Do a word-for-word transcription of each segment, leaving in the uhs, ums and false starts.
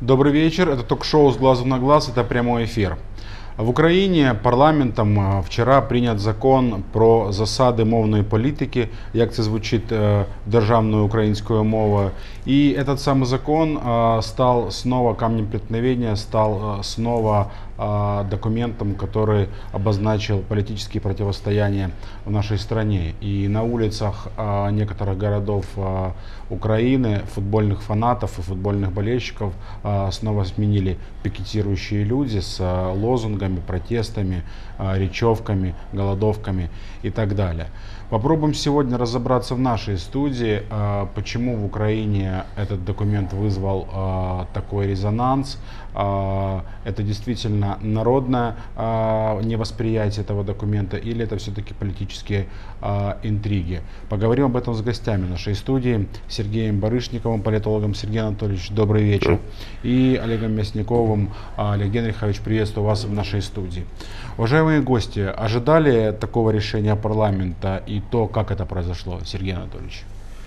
Добрый вечер, это ток-шоу «С глазу на глаз», это прямой эфир. В Україні парламентом вчора прийнят закон про засади мовної політики, як це звучить державною українською мовою. И этот самый закон стал снова камнем преткновения, стал снова документом, который обозначил политические противостояния в нашей стране. И на улицах некоторых городов Украины футбольных фанатов и футбольных болельщиков снова сменили пикетирующие люди с лозунгами, протестами, речевками, голодовками и так далее. Попробуем сегодня разобраться в нашей студии, почему в Украине этот документ вызвал такой резонанс. Это действительно народное невосприятие этого документа или это все-таки политические интриги. Поговорим об этом с гостями нашей студии. Сергеем Барышниковым, политологом. Сергей Анатольевич, добрый вечер. И Олегом Мясниковым. Олег Генрихович, приветствую вас в нашей студии. Уважаемые гости, ожидали такого решения парламента и то, как это произошло, Сергей Анатольевич?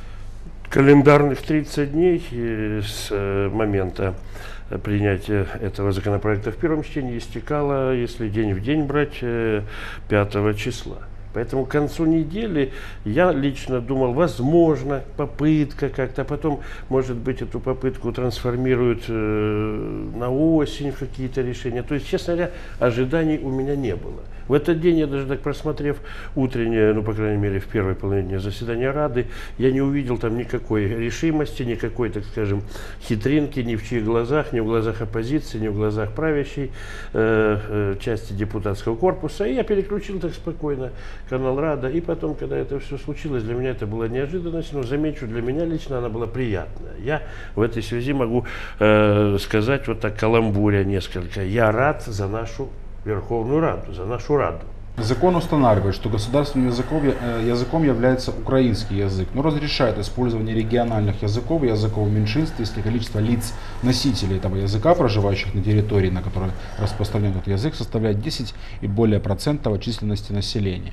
Календарных тридцать дней с момента принятия этого законопроекта в первом чтении истекало, если день в день брать, пятого числа. Поэтому к концу недели я лично думал, возможно, попытка как-то, а потом, может быть, эту попытку трансформируют э, на осень в какие-то решения. То есть, честно говоря, ожиданий у меня не было. В этот день я даже так просмотрев утреннее, ну, по крайней мере, в первой половине заседания Рады, я не увидел там никакой решимости, никакой, так скажем, хитринки ни в чьих глазах, ни в глазах оппозиции, ни в глазах правящей э, э, части депутатского корпуса. И я переключил так спокойно канал Рада. И потом, когда это все случилось, для меня это была неожиданность, но, замечу, для меня лично она была приятная. Я в этой связи могу э, сказать вот так каламбуря несколько. Я рад за нашу Верховную Раду, за нашу Раду. Закон устанавливает, что государственным языком, языком является украинский язык, но разрешает использование региональных языков и языков меньшинств, если количество лиц, носителей этого языка, проживающих на территории, на которой распространен этот язык, составляет десять и более процентов от численности населения.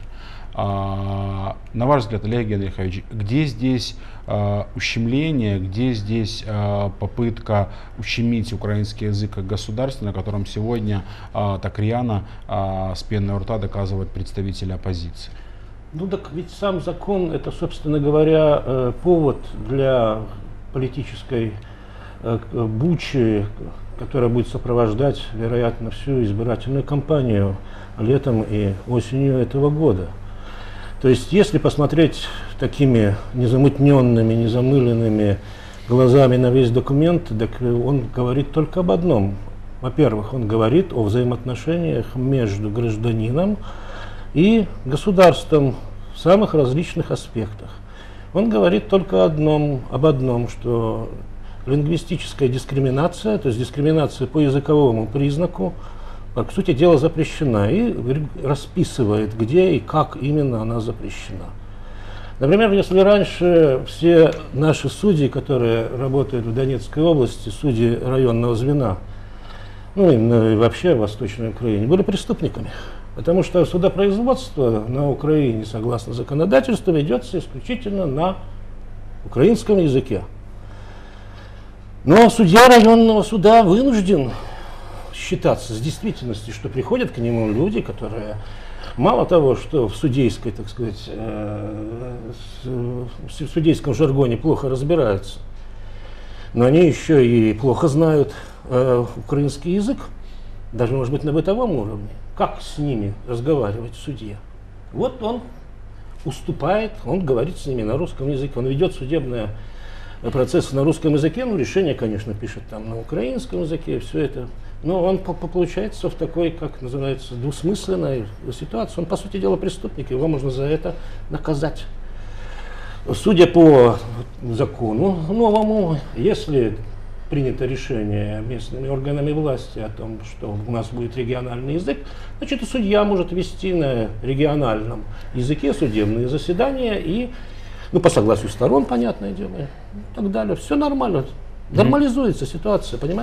А, на ваш взгляд, Олег Генрихович, где здесь а, ущемление, где здесь а, попытка ущемить украинский язык как государственный, на котором сегодня а, так рьяно а, с пеной у рта доказывают представители оппозиции? Ну так ведь сам закон — это, собственно говоря, повод для политической бучи, которая будет сопровождать, вероятно, всю избирательную кампанию летом и осенью этого года. То есть, если посмотреть такими незамутненными, незамыленными глазами на весь документ, так он говорит только об одном. Во-первых, он говорит о взаимоотношениях между гражданином и государством в самых различных аспектах. Он говорит только одном, об одном, что лингвистическая дискриминация, то есть дискриминация по языковому признаку, по сути дела, запрещена, и расписывает, где и как именно она запрещена. Например, если раньше все наши судьи, которые работают в Донецкой области, судьи районного звена, ну и вообще в Восточной Украине, были преступниками, потому что судопроизводство на Украине, согласно законодательству, ведется исключительно на украинском языке. Но судья районного суда вынужден считаться с действительностью, что приходят к нему люди, которые мало того, что в судейской, так сказать, в судейском жаргоне плохо разбираются, но они еще и плохо знают украинский язык, даже, может быть, на бытовом уровне. Как с ними разговаривать судья? Вот он уступает, он говорит с ними на русском языке, он ведет судебные процессы на русском языке, ну, решение, конечно, пишет там на украинском языке, все это. Но он получается в такой, как называется, двусмысленной ситуации. Он, по сути дела, преступник, его можно за это наказать. Судя по закону новому, если принято решение местными органами власти о том, что у нас будет региональный язык, значит, и судья может вести на региональном языке судебные заседания и, ну, по согласию сторон, понятное дело, и так далее. Все нормально. Нормализуется ситуация, понимаете?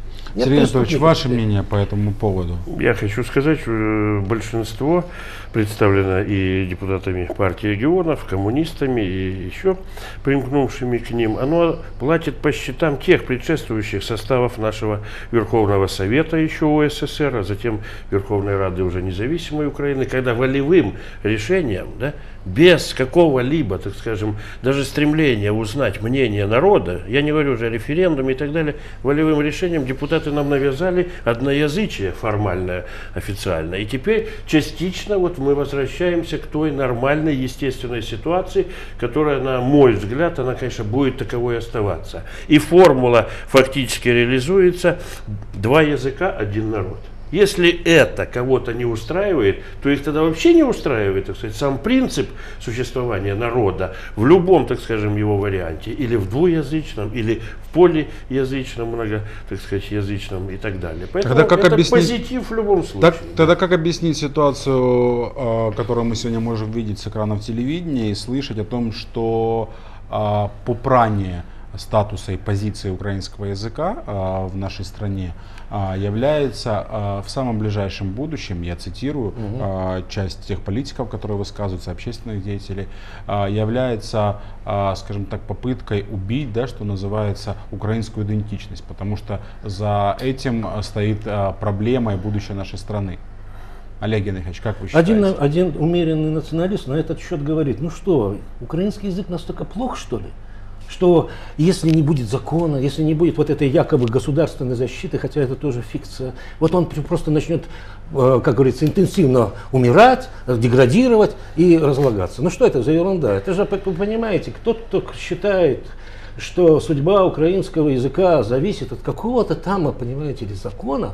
Нет Сергей Анатольевич, преступников ваше теперь. мнение по этому поводу? Я хочу сказать, что большинство представлено и депутатами партии регионов, коммунистами и еще примкнувшими к ним, оно платит по счетам тех предшествующих составов нашего Верховного Совета еще УССР, а затем Верховной Рады уже независимой Украины, когда волевым решением, да, без какого-либо, так скажем, даже стремления узнать мнение народа, я не говорю уже о референдуме и так далее, волевым решением депутаты нам навязали одноязычие формальное, официальное. И теперь частично вот мы возвращаемся к той нормальной, естественной ситуации, которая, на мой взгляд, она, конечно, будет таковой оставаться. И формула фактически реализуется: два языка, один народ. Если это кого-то не устраивает, то их тогда вообще не устраивает, так сказать, сам принцип существования народа в любом, так скажем, его варианте, или в двуязычном, или в полиязычном, много, так сказать, язычном и так далее. Поэтому Тогда как это объяснить- позитив в любом случае. Так, тогда как объяснить ситуацию, э, которую мы сегодня можем видеть с экранов телевидения и слышать о том, что э, попрание статуса и позиции украинского языка э, в нашей стране э, является э, в самом ближайшем будущем, я цитирую, Угу. э, часть тех политиков, которые высказываются, общественных деятелей, э, является, э, скажем так, попыткой убить, да, что называется, украинскую идентичность, потому что за этим э, стоит э, проблема и будущее нашей страны. Олег Генрихович, как вы считаете? Один, один умеренный националист на этот счет говорит: ну что, украинский язык настолько плох, что ли? Что если не будет закона, если не будет вот этой якобы государственной защиты, хотя это тоже фикция, вот он просто начнет, э, как говорится, интенсивно умирать, деградировать и разлагаться. Ну что это за ерунда? Это же, вы понимаете, кто-то считает, что судьба украинского языка зависит от какого-то там, понимаете ли, закона.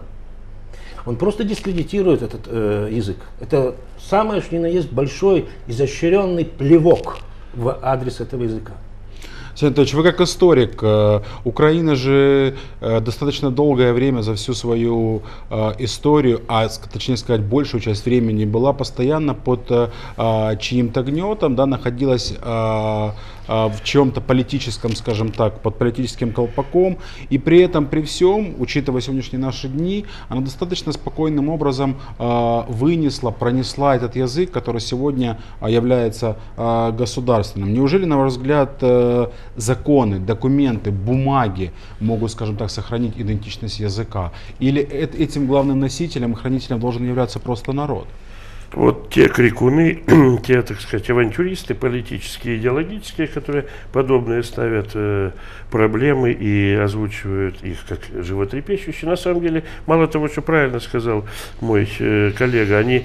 Он просто дискредитирует этот э, язык. Это самое, что ни на есть, большой изощренный плевок в адрес этого языка. Сергей Анатольевич, вы как историк, э, Украина же э, достаточно долгое время за всю свою э, историю, а с- точнее сказать большую часть времени, была постоянно под э, э, чьим-то гнетом, да, находилась э, э, в чем-то политическом, скажем так, под политическим колпаком, и при этом, при всем, учитывая сегодняшние наши дни, она достаточно спокойным образом э, вынесла, пронесла этот язык, который сегодня э, является э, государственным. Неужели, на ваш взгляд, э, законы, документы, бумаги могут, скажем так, сохранить идентичность языка? Или эт- этим главным носителем и хранителем должен являться просто народ? Вот те крикуны, те, так сказать, авантюристы политические, идеологические, которые подобные ставят э, проблемы и озвучивают их как животрепещущие, на самом деле, мало того, что правильно сказал мой э, коллега, они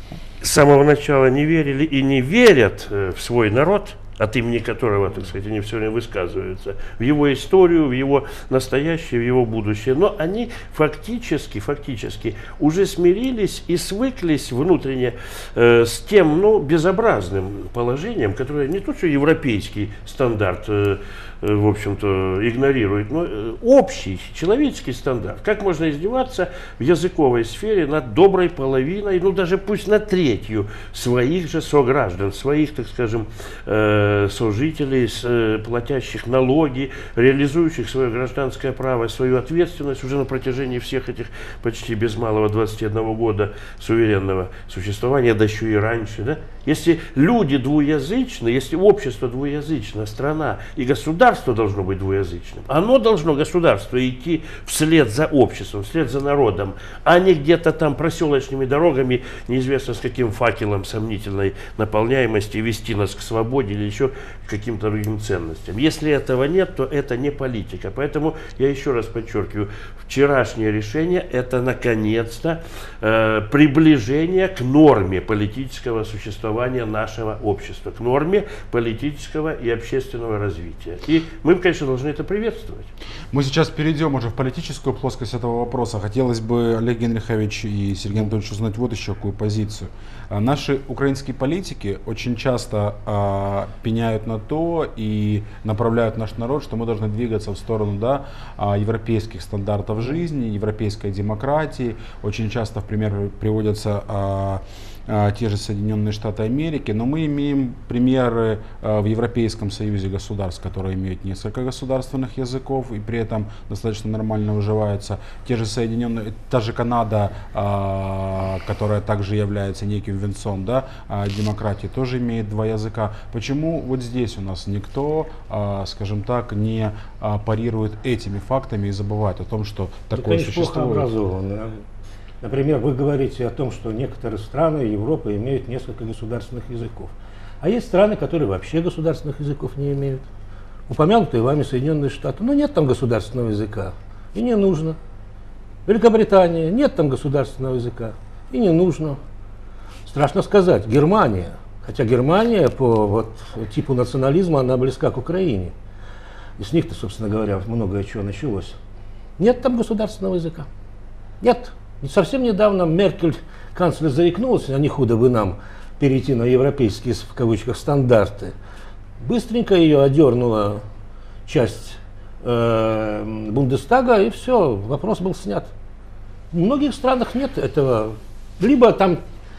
с самого начала не верили и не верят э, в свой народ, от имени которого, так сказать, они все время высказываются, в его историю, в его настоящее, в его будущее. Но они фактически, фактически уже смирились и свыклись внутренне э, с тем, ну, безобразным положением, которое не то, что европейский стандарт, э, э, в общем-то, игнорирует, но э, общий человеческий стандарт. Как можно издеваться в языковой сфере над доброй половиной, ну, даже пусть над третью своих же сограждан, своих, так скажем, э, сожителей, с, э, платящих налоги, реализующих свое гражданское право, свою ответственность уже на протяжении всех этих почти без малого двадцати одного года суверенного существования, да еще и раньше. Да? Если люди двуязычны, если общество двуязычно, страна и государство должно быть двуязычным, оно должно, государство, идти вслед за обществом, вслед за народом, а не где-то там проселочными дорогами, неизвестно с каким факелом сомнительной наполняемости, вести нас к свободе или еще к каким-то другим ценностям. Если этого нет, то это не политика. Поэтому я еще раз подчеркиваю, вчерашнее решение – это наконец-то э, приближение к норме политического существования нашего общества, к норме политического и общественного развития. И мы, конечно, должны это приветствовать. Мы сейчас перейдем уже в политическую плоскость этого вопроса. Хотелось бы, Олег Генрихович и Сергей Анатольевич, узнать вот еще какую позицию. А Наши украинские политики очень часто а, пеняют на то и направляют наш народ, что мы должны двигаться в сторону, да, а, европейских стандартов жизни, европейской демократии. Очень часто в пример приводятся а, э, те же Соединенные Штаты Америки, но мы имеем примеры э, в Европейском Союзе государств, которые имеют несколько государственных языков и при этом достаточно нормально уживаются. Те же Соединенные, та же Канада, э, которая также является неким венцом, да, э, демократии, тоже имеет два языка. Почему вот здесь у нас никто, э, скажем так, не э, парирует этими фактами и забывает о том, что такое конечно, плохо существует? образованы. Например, вы говорите о том, что некоторые страны Европы имеют несколько государственных языков. А есть страны, которые вообще государственных языков не имеют. Упомянутые вами Соединенные Штаты. Но нет там государственного языка. И не нужно. Великобритания. Нет там государственного языка. И не нужно. Страшно сказать. Германия. Хотя Германия по вот, типу национализма, она близка к Украине. И с них-то, собственно говоря, многое чего началось. Нет там государственного языка. Нет. И совсем недавно Меркель, канцлер, заикнулась, а не худо бы нам перейти на европейские, в кавычках, стандарты. Быстренько ее одернула часть э, Бундестага, и все, вопрос был снят. В многих странах нет этого. Либо там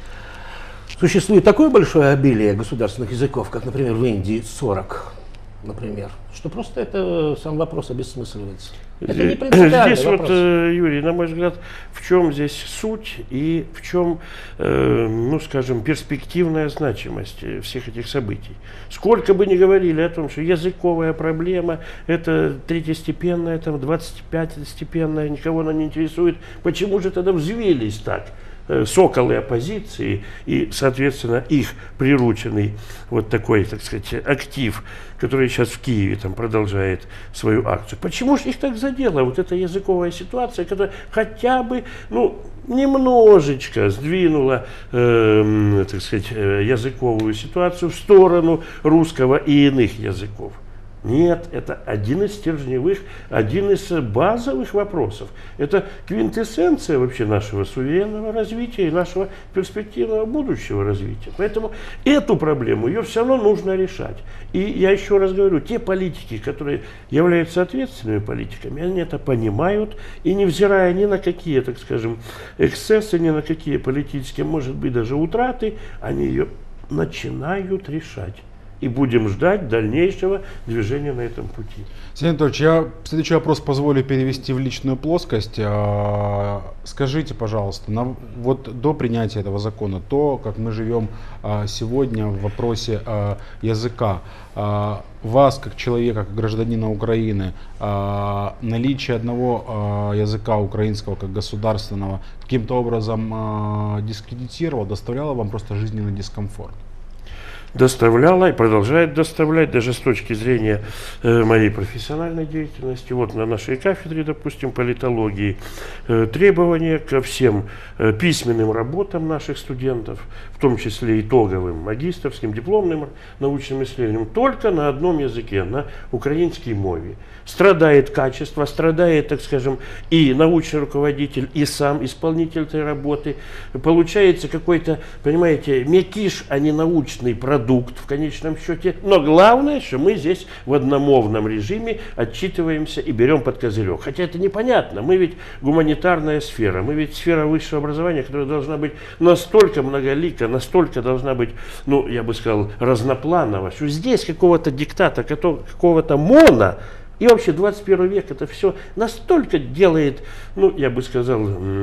существует такое большое обилие государственных языков, как, например, в Индии сорок, например, что просто это сам вопрос обессмысливается. Это не принципиальный здесь вопрос. вот, Юрий, на мой взгляд, в чем здесь суть и в чем, э, ну, скажем, перспективная значимость всех этих событий. Сколько бы ни говорили о том, что языковая проблема, это третьестепенная, там, двадцатипятистепенная, никого она не интересует, почему же тогда взвились так соколы оппозиции и, соответственно, их прирученный вот такой, так сказать, актив, который сейчас в Киеве там продолжает свою акцию. Почему же их так задело? Вот эта языковая ситуация, которая хотя бы, ну, немножечко сдвинула, э, так сказать, языковую ситуацию в сторону русского и иных языков. Нет, это один из стержневых, один из базовых вопросов. Это квинтэссенция вообще нашего суверенного развития и нашего перспективного будущего развития. Поэтому эту проблему, ее все равно нужно решать. И я еще раз говорю, те политики, которые являются ответственными политиками, они это понимают, и невзирая ни на какие, так скажем, эксцессы, ни на какие политические, может быть, даже утраты, они ее начинают решать. И будем ждать дальнейшего движения на этом пути. Сергей Анатольевич, я следующий вопрос позволю перевести в личную плоскость. Скажите, пожалуйста, на, вот до принятия этого закона, то, как мы живем сегодня в вопросе языка, вас, как человека, как гражданина Украины, наличие одного языка украинского как государственного каким-то образом дискредитировало, доставляло вам просто жизненный дискомфорт? Доставляла и продолжает доставлять, даже с точки зрения э, моей профессиональной деятельности. Вот на нашей кафедре, допустим, политологии, э, требования ко всем э, письменным работам наших студентов, в том числе итоговым, магистерским, дипломным научным исследованиям, только на одном языке, на украинской мове. Страдает качество, страдает, так скажем, и научный руководитель, и сам исполнитель этой работы. Получается какой-то, понимаете, мякиш, а не научный продукт в конечном счете. Но главное, что мы здесь в одномовном режиме отчитываемся и берем под козырек. Хотя это непонятно. Мы ведь гуманитарная сфера, мы ведь сфера высшего образования, которая должна быть настолько многолика, настолько должна быть, ну, я бы сказал, разнопланова, что здесь какого-то диктата, какого-то мона, и вообще двадцать первый век это все настолько делает, ну, я бы сказал,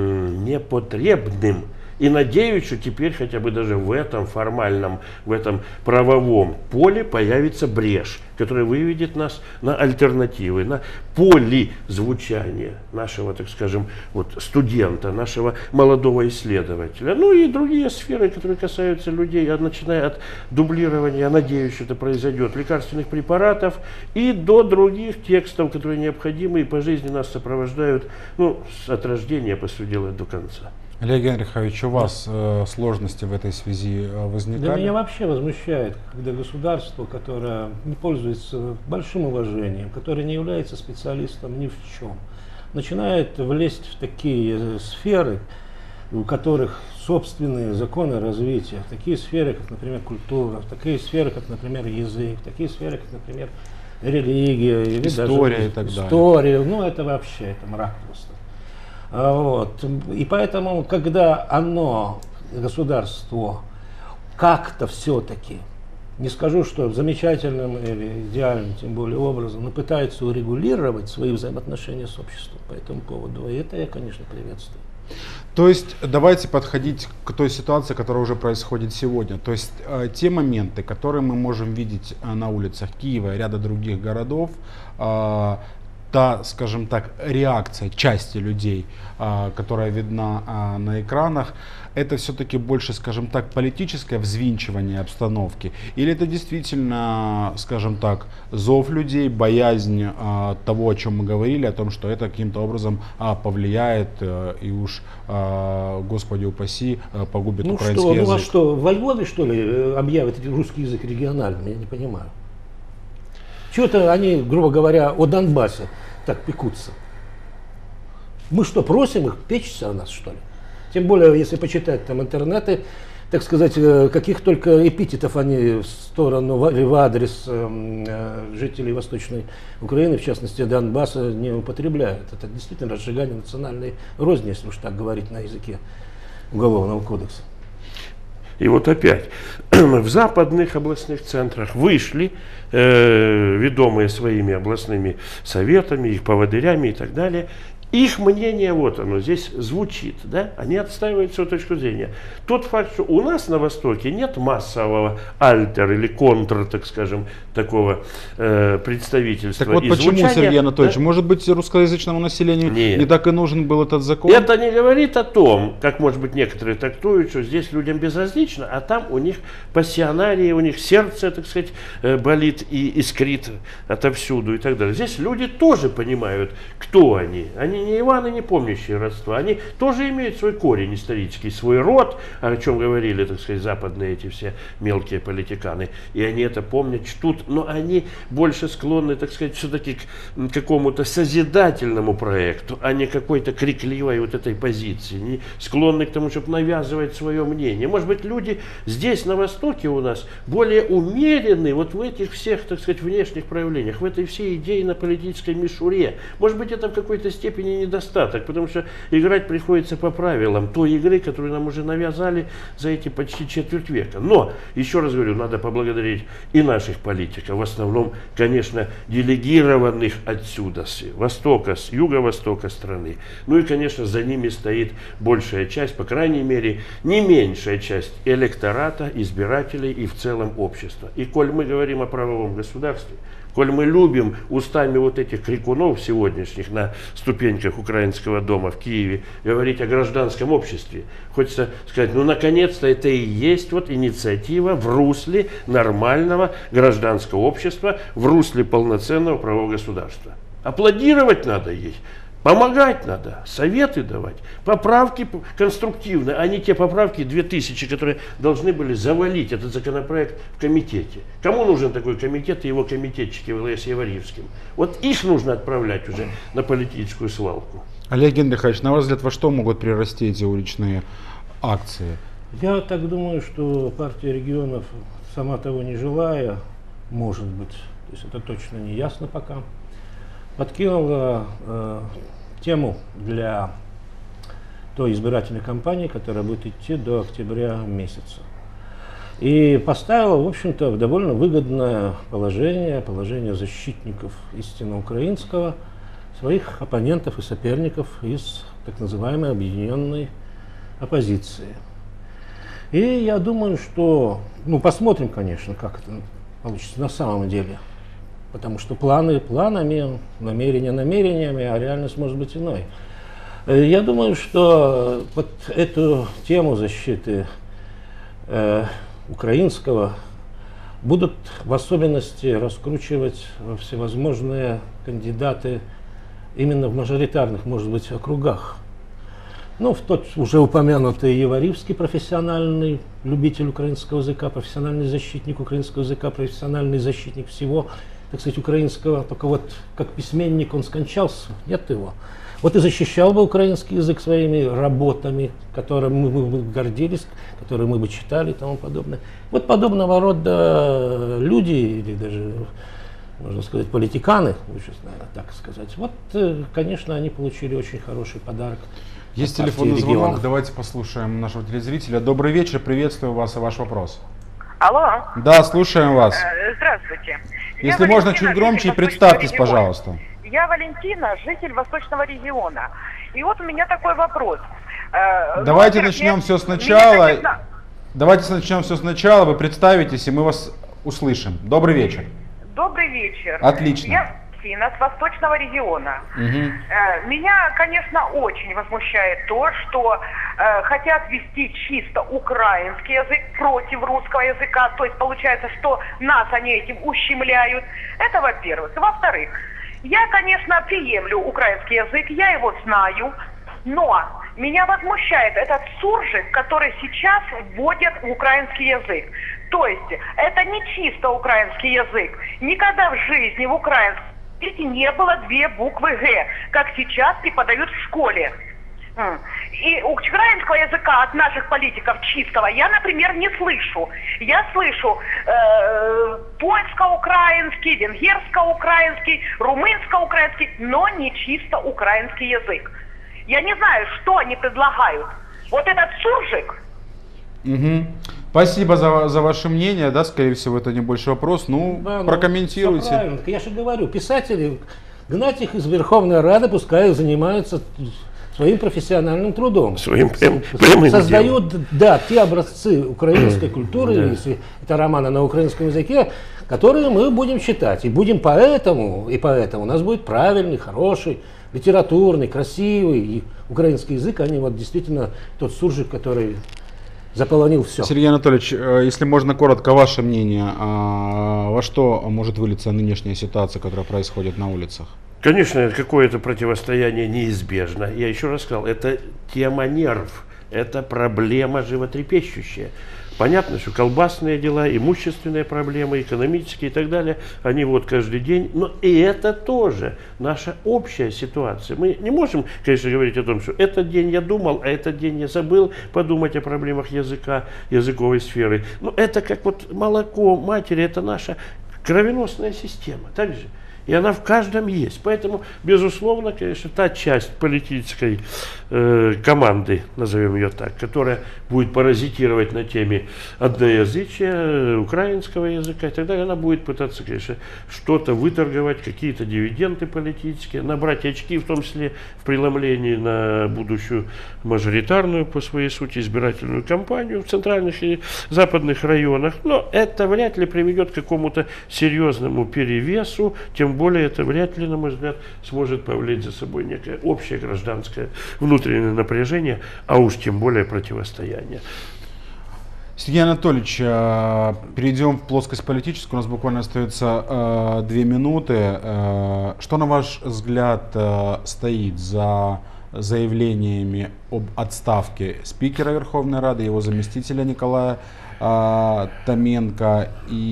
непотребным. И надеюсь, что теперь хотя бы даже в этом формальном, в этом правовом поле появится брешь, которая выведет нас на альтернативы, на поле звучания нашего, так скажем, вот, студента, нашего молодого исследователя. Ну и другие сферы, которые касаются людей, начиная от дублирования, я надеюсь, что это произойдет, лекарственных препаратов и до других текстов, которые необходимы и по жизни нас сопровождают, ну, от рождения, по сути дела, до конца. Олег Генрихович, у вас э, сложности в этой связи э, возникали? Да, меня вообще возмущает, когда государство, которое не пользуется большим уважением, которое не является специалистом ни в чем, начинает влезть в такие сферы, у которых собственные законы развития, в такие сферы, как, например, культура, в такие сферы, как, например, язык, в такие сферы, как, например, религия, или история даже и так далее. История, ну это вообще, это мрак просто. Вот. И поэтому, когда оно государство как-то все-таки, не скажу, что замечательным или идеальным, тем более образом, но пытается урегулировать свои взаимоотношения с обществом по этому поводу, и это я, конечно, приветствую. То есть давайте подходить к той ситуации, которая уже происходит сегодня. То есть э, те моменты, которые мы можем видеть э, на улицах Киева и ряда других городов, э, та, скажем так, реакция части людей, э, которая видна э, на экранах, это все-таки больше, скажем так, политическое взвинчивание обстановки? Или это действительно, скажем так, зов людей, боязнь э, того, о чем мы говорили, о том, что это каким-то образом э, повлияет э, и уж, э, Господи упаси, э, погубит ну украинский что, язык? Ну а что, во Львове, что ли, объявят русский язык региональным? Я не понимаю. Чего-то они, грубо говоря, о Донбассе так пекутся. Мы что, просим их печься о нас, что ли? Тем более, если почитать там интернеты, так сказать, каких только эпитетов они в сторону, в адрес э, жителей Восточной Украины, в частности Донбасса, не употребляют. Это действительно разжигание национальной розни, если уж так говорить на языке Уголовного кодекса. И вот опять, в западных областных центрах вышли, э, ведомые своими областными советами, их поводырями и так далее. Их мнение, вот оно здесь звучит, да? Они отстаивают свою точку зрения. Тот факт, что у нас на Востоке нет массового альтер или контр, так скажем, такого э, представительства. Так вот и почему, звучания, Сергей Анатольевич, да? может быть, русскоязычному населению Нет. не так и нужен был этот закон? Это не говорит о том, как, может быть, некоторые трактуют, что здесь людям безразлично, а там у них пассионарии, у них сердце, так сказать, болит и искрит отовсюду и так далее. Здесь люди тоже понимают, кто они. Они не Иваны, не помнящие родства. Они тоже имеют свой корень исторический, свой род, о чем говорили, так сказать, западные эти все мелкие политиканы. И они это помнят, чтут, но они больше склонны, так сказать, все-таки к какому-то созидательному проекту, а не какой-то крикливой вот этой позиции. Не склонны к тому, чтобы навязывать свое мнение. Может быть, люди здесь, на Востоке у нас, более умеренны вот в этих всех, так сказать, внешних проявлениях, в этой всей идейно-политической мишуре. Может быть, это в какой-то степени недостаток, потому что играть приходится по правилам той игры, которую нам уже навязали за эти почти четверть века. Но, еще раз говорю, надо поблагодарить и наших политиков, в основном, конечно, делегированных отсюда, с востока, с юго-востока страны. Ну и, конечно, за ними стоит большая часть, по крайней мере, не меньшая часть электората, избирателей и в целом общества. И коль мы говорим о правовом государстве, коль мы любим устами вот этих крикунов сегодняшних на ступеньках Украинского дома в Киеве говорить о гражданском обществе, хочется сказать, ну наконец-то это и есть вот инициатива в русле нормального гражданского общества, в русле полноценного правового государства. Аплодировать надо ей. Помогать надо, советы давать, поправки конструктивные, а не те поправки две тысячи, которые должны были завалить этот законопроект в комитете. Кому нужен такой комитет и его комитетчики в ЛС Еваривским? Вот их нужно отправлять уже на политическую свалку. Олег Генрихович, на ваш взгляд, во что могут прирасти эти уличные акции? Я так думаю, что партия регионов, сама того не желая, может быть, то есть это точно не ясно пока, подкинула э, тему для той избирательной кампании, которая будет идти до октября месяца. И поставила, в общем-то, в довольно выгодное положение, положение защитников истинно украинского, своих оппонентов и соперников из так называемой объединенной оппозиции. И я думаю, что, ну, посмотрим, конечно, как это получится на самом деле. Потому что планы планами, намерения намерениями, а реальность может быть иной. Я думаю, что вот эту тему защиты э, украинского будут в особенности раскручивать всевозможные кандидаты именно в мажоритарных, может быть, округах. Ну, в тот уже упомянутый Еваривский, профессиональный любитель украинского языка, профессиональный защитник украинского языка, профессиональный защитник всего, так сказать, украинского, только вот как письменник он скончался, нет его. Вот и защищал бы украинский язык своими работами, которыми мы, мы, мы гордились, которые мы бы читали и тому подобное. Вот подобного рода люди, или даже, можно сказать, политиканы, лучше, наверное, так сказать, вот, конечно, они получили очень хороший подарок Есть партии телефонный звонок, регионов. давайте послушаем нашего телезрителя. Добрый вечер, приветствую вас и ваш вопрос. Алло. Да, слушаем вас. Э, Здравствуйте. Я Если можно, Валентина, чуть громче и житель представьтесь, Восточного региона. пожалуйста. Я Валентина, житель Восточного региона. И вот у меня такой вопрос. Э, Давайте во-первых, начнем я- все меня, сначала. конечно, Давайте начнем все сначала, вы представитесь, и мы вас услышим. Добрый вечер. Добрый вечер. Отлично. Я Валентина с Восточного региона. Мгм. Э, Меня, конечно, очень возмущает то, что э, хотят ввести чисто украинский язык против русского языка. То есть получается, что нас они этим ущемляют. Это во-первых. Во-вторых, я, конечно, приемлю украинский язык, я его знаю, но меня возмущает этот суржик, который сейчас вводят в украинский язык. То есть это не чисто украинский язык. Никогда в жизни в украинском языке не было две буквы «г», как сейчас преподают в школе. М. И украинского языка от наших политиков чистого я, например, не слышу. Я слышу э, польско-украинский, венгерско-украинский, румынско-украинский, но не чисто украинский язык. Я не знаю, что они предлагают. Вот этот суржик. Мгм. Спасибо за, за ваше мнение, да, скорее всего, это не больше вопрос. Ну, Да, ну, прокомментируйте. всё правильно. Так я же говорю, писатели, гнать их из Верховной Рады, пускай занимаются своим профессиональным трудом. Своим прям- прямым Создают, да, те образцы украинской культуры, если это романы на украинском языке, которые мы будем читать. И будем поэтому, и поэтому у нас будет правильный, хороший, литературный, красивый и украинский язык, а не вот действительно тот суржик, который заполонил все. Сергей Анатольевич, э, если можно коротко, ваше мнение, а, во что может вылиться нынешняя ситуация, которая происходит на улицах? Конечно, какое-то противостояние неизбежно. Я еще раз сказал, это тема нерв, это проблема животрепещущая. Понятно, что колбасные дела, имущественные проблемы, экономические и так далее, они вот каждый день. Но и это тоже наша общая ситуация. Мы не можем, конечно, говорить о том, что этот день я думал, а этот день я забыл подумать о проблемах языка, языковой сферы. Но это как вот молоко матери, это наша кровеносная система. Так же. И она в каждом есть. Поэтому, безусловно, конечно, та часть политической э, команды, назовем ее так, которая будет паразитировать на теме одноязычия, украинского языка и так далее, она будет пытаться, конечно, что-то выторговать, какие-то дивиденды политические, набрать очки, в том числе в преломлении на будущую мажоритарную, по своей сути, избирательную кампанию в центральных и западных районах. Но это вряд ли приведет к какому-то серьезному перевесу, тем более это вряд ли, на мой взгляд, сможет повлечь за собой некое общее гражданское внутреннее напряжение, а уж тем более противостояние. Сергей Анатольевич, э, перейдем в плоскость политическую. У нас буквально остается э, две минуты. Э, Что, на ваш взгляд, э, стоит за заявлениями об отставке спикера Верховной Рады, его заместителя Николая э, Томенко,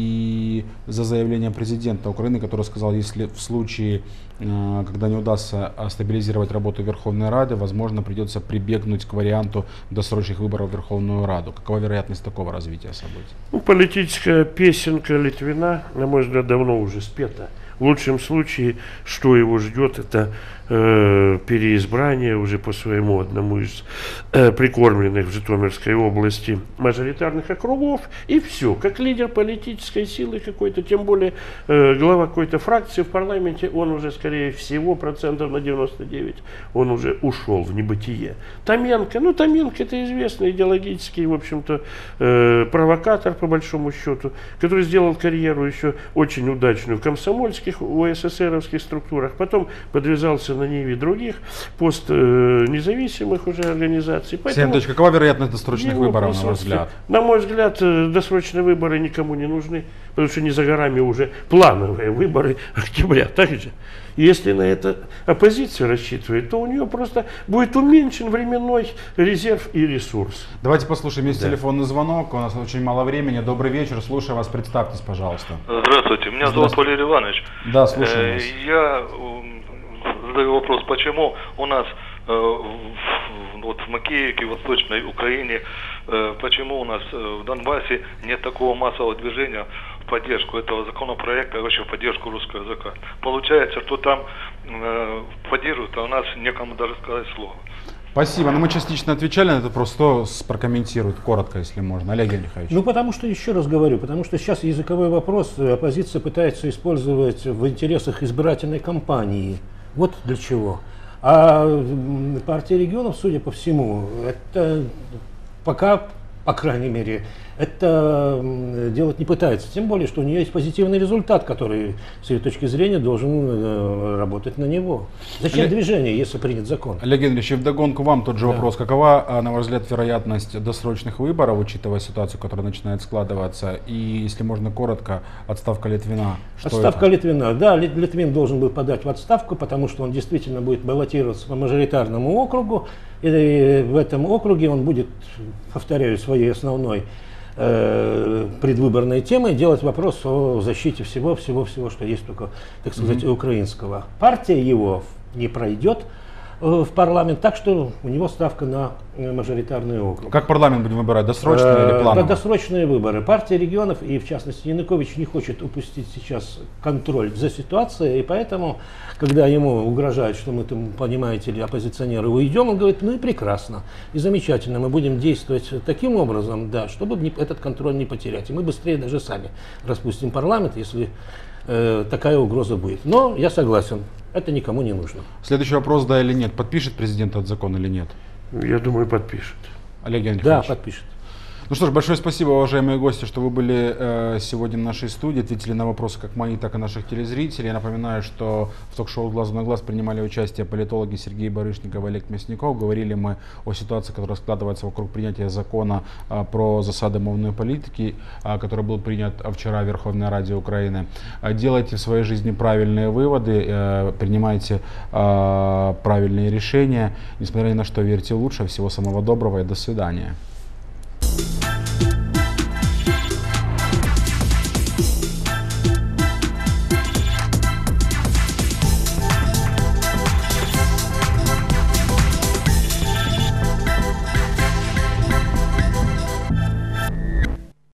и за заявление президента Украины, который сказал, если в случае, э, когда не удастся стабилизировать работу Верховной Рады, возможно, придется прибегнуть к варианту досрочных выборов в Верховную Раду. Какова вероятность такого развития событий? Ну, политическая песенка Литвина, на мой взгляд, давно уже спета. В лучшем случае, что его ждет, это э, переизбрание уже по своему одному из э, прикормленных в Житомирской области мажоритарных округов, и все. Как лидер политической силы какой-то, тем более э, глава какой-то фракции в парламенте, он уже, скорее всего, процентов на девяносто девять, он уже ушел в небытие. Томенко, ну, Томенко это известный идеологический, в общем-то, э, провокатор, по большому счету, который сделал карьеру еще очень удачную в комсомольских, УССРовских структурах, потом подвязался на ниве других пост э, независимых уже организаций. Сергей Анатольевич, какова вероятность досрочных его выборов, на ваш присутствие- взгляд? На мой взгляд, э, досрочные выборы никому не нужны, потому что не за горами уже плановые выборы октября. Так же? Если на это оппозиция рассчитывает, то у нее просто будет уменьшен временной резерв и ресурс. Давайте послушаем, есть Да. телефонный звонок, у нас очень мало времени. Добрый вечер, слушаю вас, представьтесь, пожалуйста. Здравствуйте, меня зовут Валерий Иванович. Да, слушаю Э, вас. Я м, задаю вопрос, почему у нас э, в, вот в Макеевке, в Восточной Украине, э, почему у нас э, в Донбассе нет такого массового движения в поддержку этого законопроекта, и вообще в поддержку русского языка. Получается, что там э, поддерживают, а у нас некому даже сказать слово. Спасибо. Но мы частично отвечали на этот вопрос. Кто прокомментирует коротко, если можно? Олег Михайлович. Ну, потому что, еще раз говорю, потому что сейчас языковой вопрос оппозиция пытается использовать в интересах избирательной кампании. Вот для чего. А партия регионов, судя по всему, это пока, по крайней мере, это делать не пытается. Тем более, что у нее есть позитивный результат, который, с ее точки зрения, должен работать на него. Зачем Олег... движение, если принят закон? Олег Генрихович, вдогонку вам тот же да. вопрос. Какова, на ваш взгляд, вероятность досрочных выборов, учитывая ситуацию, которая начинает складываться? И, если можно коротко, отставка Литвина. Что отставка это? Литвина. Да, Литвин должен был подать в отставку, потому что он действительно будет баллотироваться по мажоритарному округу. И в этом округе он будет, повторяю, своей основной предвыборной темой делать вопрос о защите всего, всего, всего, что есть только, так сказать, mm-hmm. украинского. Партия его не пройдет в парламент, так что у него ставка на мажоритарный округ. Как парламент будем выбирать, досрочные э, или плановые? Досрочные выборы. Партия регионов и, в частности, Янукович не хочет упустить сейчас контроль за ситуацией, и поэтому, когда ему угрожают, что мы там, понимаете ли, оппозиционеры, уйдем, он говорит, ну и прекрасно, и замечательно, мы будем действовать таким образом, да, чтобы не, этот контроль не потерять. И мы быстрее даже сами распустим парламент, если э, такая угроза будет. Но я согласен. Это никому не нужно. Следующий вопрос, да или нет. Подпишет президент этот закон или нет? Я думаю, подпишет. Олег Генрихович. Да, подпишет. Ну что ж, большое спасибо, уважаемые гости, что вы были э, сегодня в нашей студии, ответили на вопросы как мои, так и наших телезрителей. Я напоминаю, что в ток-шоу «Глазу на глаз» принимали участие политологи Сергей Барышников и Олег Мясников. Говорили мы о ситуации, которая складывается вокруг принятия закона э, про засады мовной политики, э, который был принят вчера в Верховной Раде Украины. Э, делайте в своей жизни правильные выводы, э, принимайте э, правильные решения. Несмотря ни на что, верьте в лучшее. Всего самого доброго и до свидания.